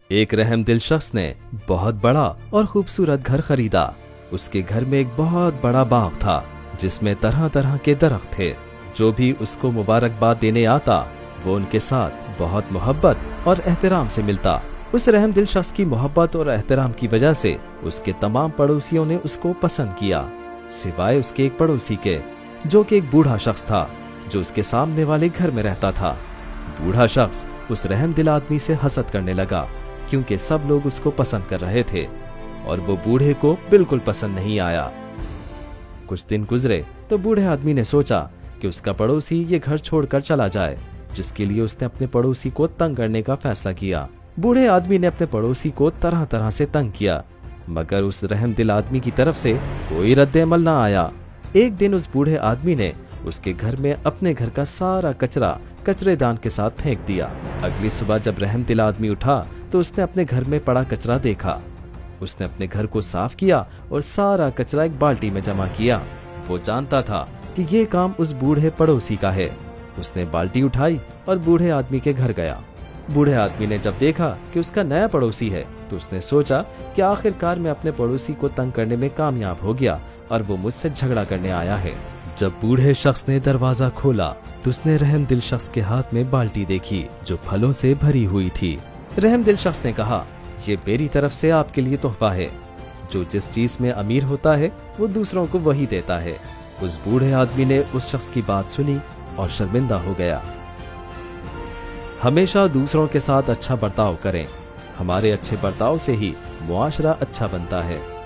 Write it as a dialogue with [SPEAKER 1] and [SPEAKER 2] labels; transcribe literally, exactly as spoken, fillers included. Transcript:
[SPEAKER 1] एक रहमदिल शख्स ने बहुत बड़ा और खूबसूरत घर खरीदा। उसके घर में एक बहुत बड़ा बाग था जिसमें तरह तरह के दरख्त थे। जो भी उसको मुबारकबाद देने आता वो उनके साथ बहुत मोहब्बत और एहतराम से मिलता। उस रहमदिल शख्स की मोहब्बत और एहतराम की वजह से उसके तमाम पड़ोसियों ने उसको पसंद किया, सिवाय उसके एक पड़ोसी के जो कि एक बूढ़ा शख्स था जो उसके सामने वाले घर में रहता था। बूढ़ा शख्स उस रहमदिल आदमी से हसद करने लगा क्योंकि सब लोग उसको पसंद कर रहे थे और वो बूढ़े को बिल्कुल पसंद नहीं आया। कुछ दिन गुजरे तो बूढ़े आदमी ने सोचा कि उसका पड़ोसी ये घर छोड़कर चला जाए, जिसके लिए उसने अपने पड़ोसी को तंग करने का फैसला किया। बूढ़े आदमी ने अपने पड़ोसी को तरह तरह से तंग किया, मगर उस रहमदिल आदमी की तरफ से कोई रद्द-ए-अमल न आया। एक दिन उस बूढ़े आदमी ने उसके घर में अपने घर का सारा कचरा कचरेदान के साथ फेंक दिया। अगली सुबह जब रहमदिल आदमी उठा तो उसने अपने घर में पड़ा कचरा देखा। उसने अपने घर को साफ किया और सारा कचरा एक बाल्टी में जमा किया। वो जानता था कि ये काम उस बूढ़े पड़ोसी का है। उसने बाल्टी उठाई और बूढ़े आदमी के घर गया। बूढ़े आदमी ने जब देखा कि उसका नया पड़ोसी है तो उसने सोचा कि आखिरकार मैं अपने पड़ोसी को तंग करने में कामयाब हो गया और वो मुझसे झगड़ा करने आया है। जब बूढ़े शख्स ने दरवाजा खोला तो उसने रहमदिल शख्स के हाथ में बाल्टी देखी जो फलों से भरी हुई थी। रहमदिल शख्स ने कहा, ये मेरी तरफ से आपके लिए तोहफा है। जो जिस चीज में अमीर होता है वो दूसरों को वही देता है। उस बूढ़े आदमी ने उस शख्स की बात सुनी और शर्मिंदा हो गया। हमेशा दूसरों के साथ अच्छा बर्ताव करें। हमारे अच्छे बर्ताव से ही मुआशरा अच्छा बनता है।